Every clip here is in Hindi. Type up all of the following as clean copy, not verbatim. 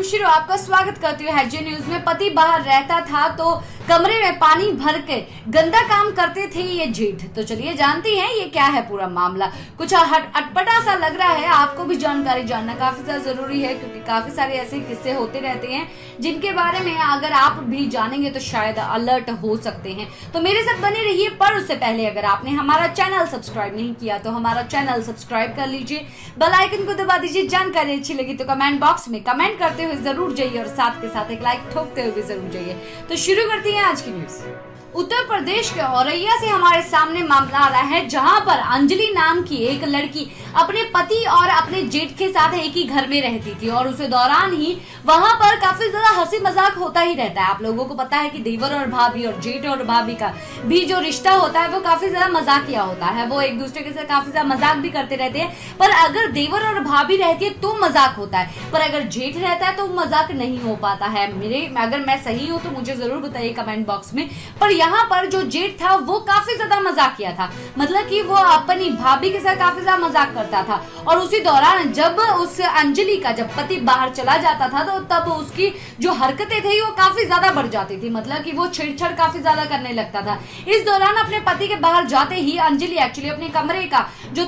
खुशी रो आपका स्वागत करती हूँ हेडजी न्यूज में। पति बाहर रहता था तो कमरे में पानी भर के गंदा काम करते थे ये जेठ। तो चलिए जानते हैं ये क्या है पूरा मामला। कुछ अटपटा सा लग रहा है, आपको भी जानकारी जानना काफी ज्यादा जरूरी है क्योंकि काफी सारे ऐसे किस्से होते रहते हैं जिनके बारे में अगर आप भी जानेंगे तो शायद अलर्ट हो सकते हैं। तो मेरे साथ बने रहिए, पर उससे पहले अगर आपने हमारा चैनल सब्सक्राइब नहीं किया तो हमारा चैनल सब्सक्राइब कर लीजिए, बेल आइकन को दबा दीजिए। जानकारी अच्छी लगी तो कमेंट बॉक्स में कमेंट करते हुए जरूर जाइए और साथ के साथ एक लाइक ठोकते हुए भी जरूर जाइए। तो शुरू करते हैं आज की न्यूज। उत्तर प्रदेश के औरैया से हमारे सामने मामला आ रहा है जहां पर अंजलि नाम की एक लड़की अपने पति और अपने जेठ के साथ एक ही घर में रहती थी और उसी दौरान ही वहां पर काफी ज्यादा हंसी मजाक होता ही रहता है। आप लोगों को पता है कि देवर और भाभी और जेठ और भाभी का भी जो रिश्ता होता है वो काफी ज्यादा मजाकिया होता है। वो एक दूसरे के साथ काफी ज्यादा मजाक भी करते रहते हैं, पर अगर देवर और भाभी रहती है तो मजाक होता है, पर अगर जेठ रहता है तो मजाक नहीं हो पाता है। अगर मैं सही हूँ तो मुझे जरूर बताइए कमेंट बॉक्स में। पर यहाँ पर जो जेठ था वो काफी ज्यादा मजाक किया था, मतलब कि वो अपनी भाभी के साथ काफी ज्यादा मजाक करता था। और उसी दौरान जब उस अंजलि का जब पति बाहर चला जाता था तो तब उसकी जो हरकतें थी वो काफी ज्यादा बढ़ जाती थी, मतलब कि वो छेड़छाड़ काफी ज्यादा करने लगता था। इस दौरान अपने पति के बाहर जाते ही अंजलि एक्चुअली अपने कमरे का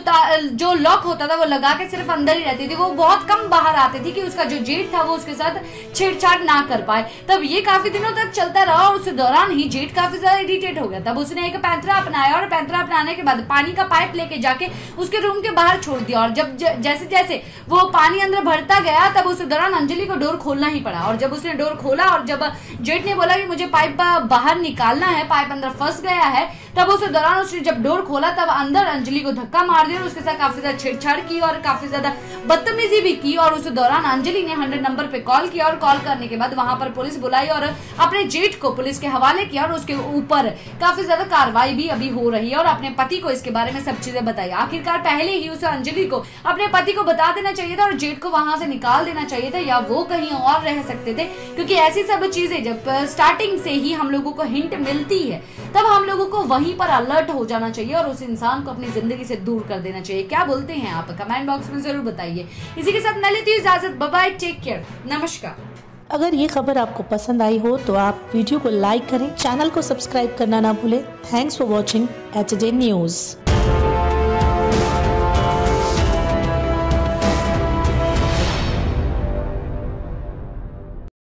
जो लॉक होता था वो लगा के सिर्फ अंदर ही रहती थी। वो बहुत कम बाहर आती थी कि उसका जो जेठ था वो उसके साथ छेड़छाड़ ना कर पाए। तब ये काफी दिनों तक चलता रहा और उस दौरान ही जेठ काफी ज्यादा इरिटेट हो गया। तब उसने एक पैंतरा अपनाया और पैंतरा अपनाने के बाद पानी का पाइप लेके जाके उसके रूम के बाहर छोड़ दिया। और जब जैसे जैसे वो पानी अंदर भरता गया तब उस दौरान अंजलि को डोर खोलना ही पड़ा। और जब उसने डोर खोला और जब जेठ ने बोला कि मुझे पाइप बाहर निकालना है, पाइप अंदर फंस गया है, तब उस दौरान उसने जब डोर खोला तब अंदर अंजलि को धक्का मार दिया और उसके साथ काफी ज्यादा छेड़छाड़ की और काफी ज्यादा बदतमीजी भी की। और उस दौरान अंजलि ने 100 नंबर पे कॉल किया और कॉल करने के बाद वहां पर पुलिस बुलाई और अपने जेठ को पुलिस के हवाले किया और उसके ऊपर काफी ज्यादा कार्रवाई भी अभी हो रही है और अपने पति को इसके बारे में सब चीजें बताई। आखिरकार पहले ही उसे अंजलि को अपने पति को बता देना चाहिए था और जेठ को वहां से निकाल देना चाहिए था, या वो कहीं और रह सकते थे, क्योंकि ऐसी सब चीजें जब स्टार्टिंग से ही हम लोगों को हिंट मिलती है तब हम लोगों को वहीं पर अलर्ट हो जाना चाहिए और उस इंसान को अपनी जिंदगी से दूर कर देना चाहिए। क्या बोलते हैं आप कमेंट बॉक्स में जरूर बताइए। इसी के साथ मैं लेती हूं इजाजत, बाय बाय, टेक केयर, नमस्कार। अगर ये खबर आपको पसंद आई हो तो आप वीडियो को लाइक करें, चैनल को सब्सक्राइब करना ना भूलें। Thanks for watching HJ news.